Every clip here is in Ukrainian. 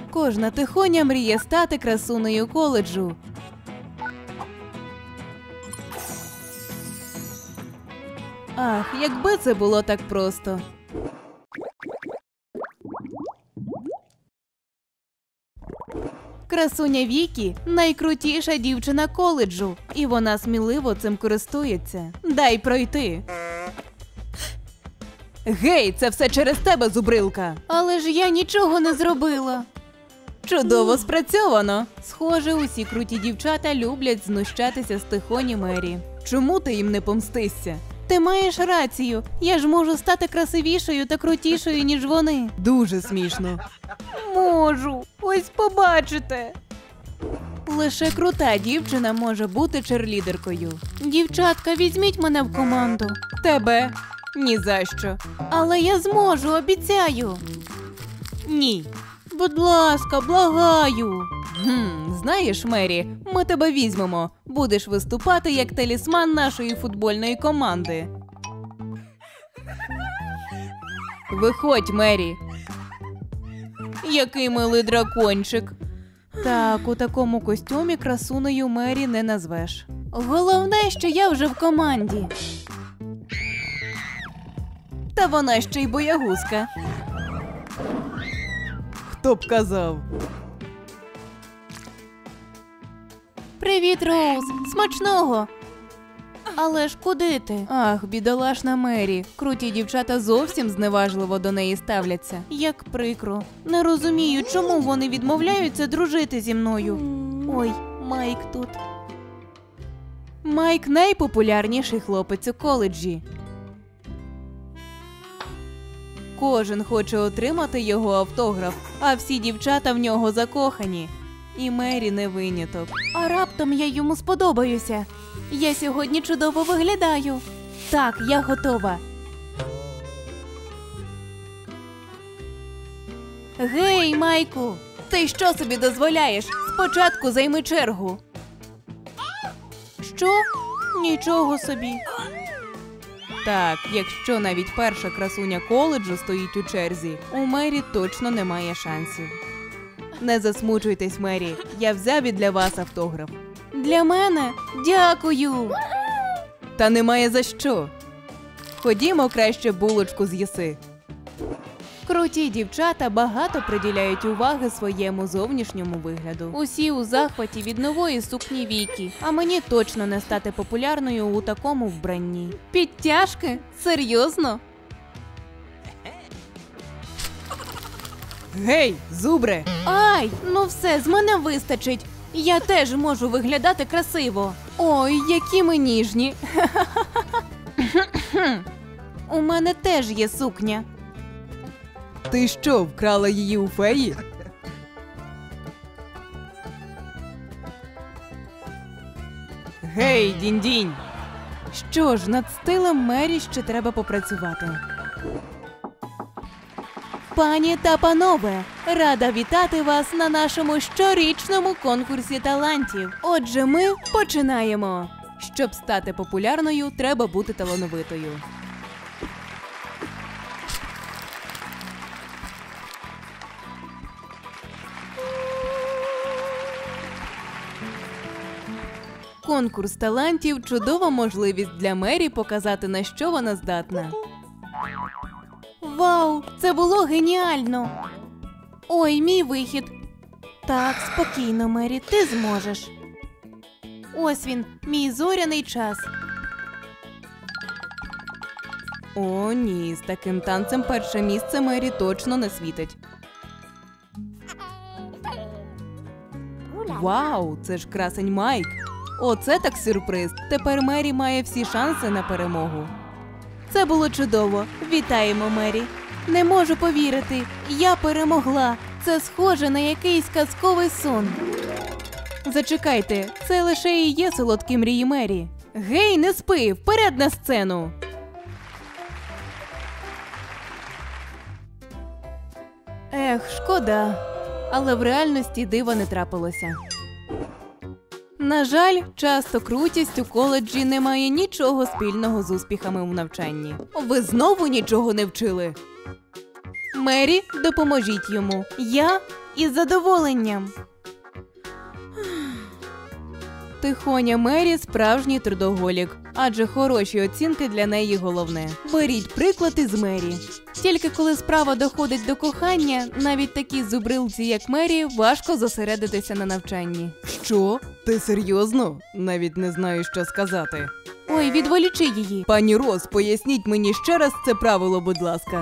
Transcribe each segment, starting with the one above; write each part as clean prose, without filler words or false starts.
Кожна тихоня мріє стати красунею коледжу. Ах, якби це було так просто. Красуня Вікі – найкрутіша дівчина коледжу, і вона сміливо цим користується. Дай пройти. Гей, це все через тебе, зубрилка! Але ж я нічого не зробила. Чудово спрацьовано! Схоже, усі круті дівчата люблять знущатися з тихоні Мері. Чому ти їм не помстишся? Ти маєш рацію. Я ж можу стати красивішою та крутішою, ніж вони. Дуже смішно. Можу. Ось побачите. Лише крута дівчина може бути черлідеркою. Дівчатка, візьміть мене в команду. Тебе? Ні за що. Але я зможу, обіцяю. Ні. Будь ласка, благаю. Знаєш, Мері, ми тебе візьмемо. Будеш виступати як талісман нашої футбольної команди. Виходь, Мері. Який милий дракончик. Так, у такому костюмі красунею Мері не назвеш. Головне, що я вже в команді. Та вона ще й боягузка. Хто б казав? Привіт, Роуз! Смачного! Але ж куди ти? Ах, бідолашна Мері. Круті дівчата зовсім зневажливо до неї ставляться. Як прикро. Не розумію, чому вони відмовляються дружити зі мною. Ой, Майк тут. Майк – найпопулярніший хлопець у коледжі. Кожен хоче отримати його автограф, а всі дівчата в нього закохані. І Мері не виняток. А раптом я йому сподобаюся. Я сьогодні чудово виглядаю. Так, я готова. Гей, Майку! Ти що собі дозволяєш? Спочатку займи чергу. Що? Нічого собі. Так, якщо навіть перша красуня коледжу стоїть у черзі, у Мері точно немає шансів. Не засмучуйтесь, Мері. Я взяв і для вас автограф. Для мене? Дякую! Та немає за що. Ходімо, краще булочку з'їси. Круті дівчата багато приділяють уваги своєму зовнішньому вигляду. Усі у захваті від нової сукні Вікі, а мені точно не стати популярною у такому вбранні. Підтяжки? Серйозно? Гей, зубре! Ай, ну все, з мене вистачить. Я теж можу виглядати красиво. Ой, які ми ніжні. У мене теж є сукня. Ти що, вкрала її у феї? Гей, дінь-дінь! Що ж, над стилем Мері ще треба попрацювати. Пані та панове, рада вітати вас на нашому щорічному конкурсі талантів. Отже, ми починаємо. Щоб стати популярною, треба бути талановитою. Конкурс талантів – чудова можливість для Мері показати, на що вона здатна. Вау, це було геніально! Ой, мій вихід. Так, спокійно, Мері, ти зможеш. Ось він, мій зоряний час. О, ні, з таким танцем перше місце Мері точно не світить. Вау, це ж красень Майк. Оце так сюрприз. Тепер Мері має всі шанси на перемогу. Це було чудово. Вітаємо, Мері. Не можу повірити. Я перемогла. Це схоже на якийсь казковий сон. Зачекайте, це лише і є солодкі мрії Мері. Гей, не спи! Вперед на сцену! Ех, шкода. Але в реальності дива не трапилося. На жаль, часто крутість у коледжі не має нічого спільного з успіхами в навчанні. Ви знову нічого не вчили? Мері, допоможіть йому. Я із задоволенням. Тихоня Мері – справжній трудоголік, адже хороші оцінки для неї головне. Беріть приклад із Мері. Тільки коли справа доходить до кохання, навіть такій зубрилці, як Мері, важко зосередитися на навчанні. Що? Ти серйозно? Навіть не знаю, що сказати. Ой, відволічи її. Пані Роз, поясніть мені ще раз це правило, будь ласка.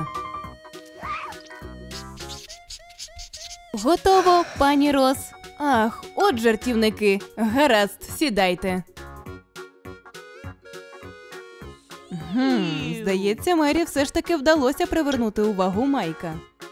Готово, пані Роз. Ах, от жартівники. Гаразд, сідайте. Здається, Мері все ж таки вдалося привернути увагу Майка.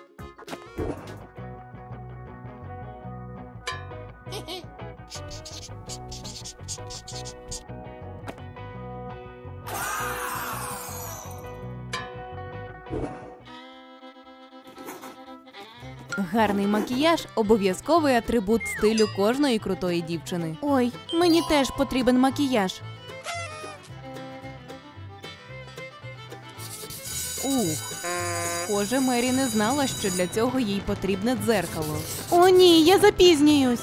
Гарний макіяж – обов'язковий атрибут стилю кожної крутої дівчини. Ой, мені теж потрібен макіяж. Схоже, Мері не знала, що для цього їй потрібне дзеркало. О ні, я запізнююсь.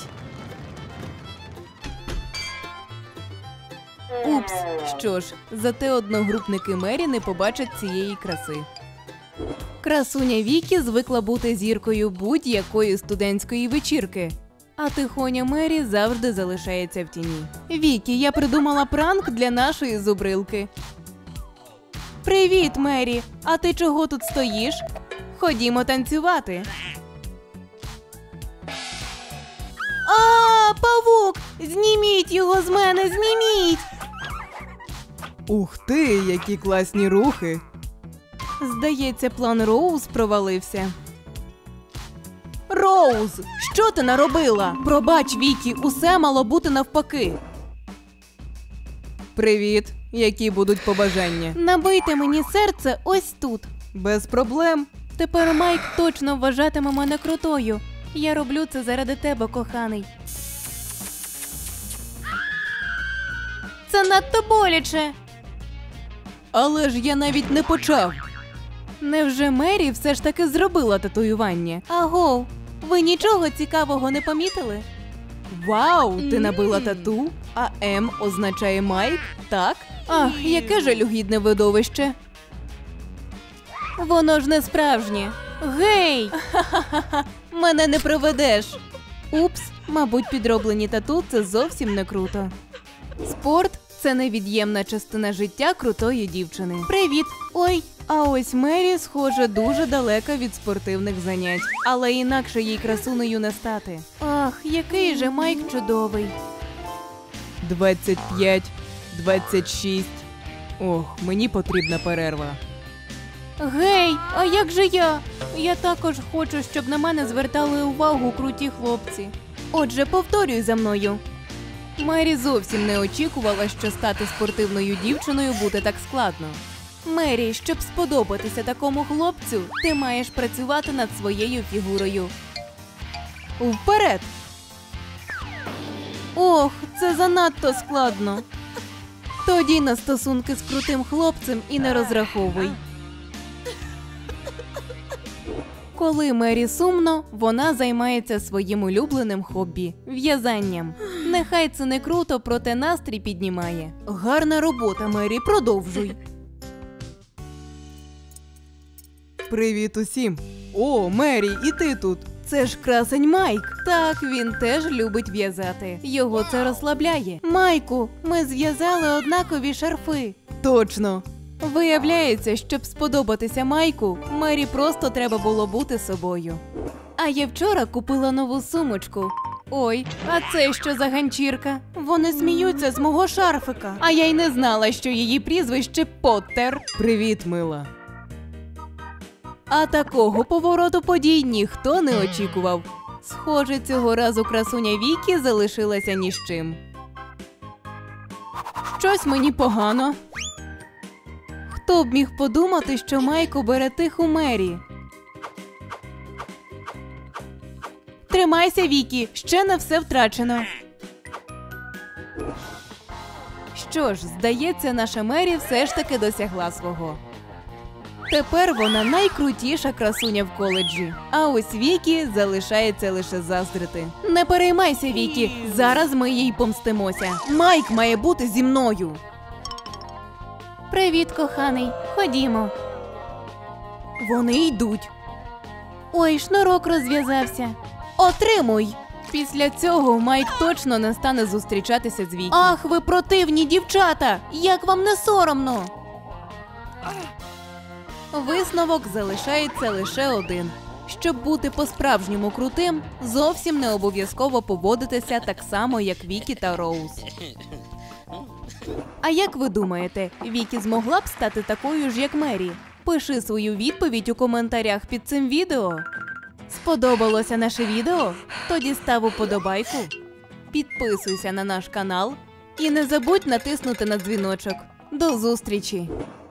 Упс, що ж, зате одногрупники Мері не побачать цієї краси. Красуня Вікі звикла бути зіркою будь-якої студентської вечірки. А тихоня Мері завжди залишається в тіні. Вікі, я придумала пранк для нашої зубрилки. Привіт, Мері! А ти чого тут стоїш? Ходімо танцювати. А, павук! Зніміть його з мене, зніміть! Ух ти, які класні рухи! Здається, план Роуз провалився. Роуз, що ти наробила? Пробач, Вікі, усе мало бути навпаки. Привіт, які будуть побажання? Набийте мені серце ось тут. Без проблем. Тепер Майк точно вважатиме мене крутою. Я роблю це заради тебе, коханий. Це надто боляче. Але ж я навіть не почав. Невже Мері все ж таки зробила татуювання? Агов, ви нічого цікавого не помітили? Вау, ти набила тату? А М означає Майк, так? Ах, яке жалюгідне видовище. Воно ж не справжнє. Гей! Ха-ха-ха, мене не проведеш. Упс, мабуть, підроблені тату – це зовсім не круто. Спорт – це невід'ємна частина життя крутої дівчини. Привіт! Ой, а ось Мері, схоже, дуже далека від спортивних занять. Але інакше їй красунею не стати. Ах, який же Майк чудовий. 25, 26. Ох, мені потрібна перерва. Гей, а як же я? Я також хочу, щоб на мене звертали увагу круті хлопці. Отже, повторюй за мною. Мері зовсім не очікувала, що стати спортивною дівчиною буде так складно. Мері, щоб сподобатися такому хлопцю, ти маєш працювати над своєю фігурою. Вперед! Ох, це занадто складно. Тоді на стосунки з крутим хлопцем і не розраховуй. Коли Мері сумно, вона займається своїм улюбленим хобі – в'язанням. Нехай це не круто, проте настрій піднімає. Гарна робота, Мері, продовжуй. Привіт усім! О, Мері, і ти тут! Це ж красень Майк. Так, він теж любить в'язати. Його це розслабляє. Майку, ми зв'язали однакові шарфи. Точно. Виявляється, щоб сподобатися Майку, Мері просто треба було бути собою. А я вчора купила нову сумочку. Ой, а це що за ганчірка? Вони сміються з мого шарфика. А я й не знала, що її прізвище Поттер. Привіт, мила. А такого повороту подій ніхто не очікував. Схоже, цього разу красуня Вікі залишилася ні з чим. Щось мені погано. Хто б міг подумати, що Майк обере тиху Мері? Тримайся, Вікі, ще не все втрачено. Що ж, здається, наша Мері все ж таки досягла свого. Тепер вона найкрутіша красуня в коледжі. А ось Вікі залишається лише заздрити. Не переймайся, Вікі, зараз ми їй помстимося. Майк має бути зі мною. Привіт, коханий. Ходімо. Вони йдуть. Ой, шнурок розв'язався. Отримуй! Після цього Майк точно не стане зустрічатися з Вікі. Ах, ви противні дівчата! Як вам не соромно? Висновок залишається лише один. Щоб бути по-справжньому крутим, зовсім не обов'язково поводитися так само, як Вікі та Роуз. А як ви думаєте, Вікі змогла б стати такою ж, як Мері? Пиши свою відповідь у коментарях під цим відео. Сподобалося наше відео? Тоді став уподобайку, підписуйся на наш канал і не забудь натиснути на дзвіночок. До зустрічі!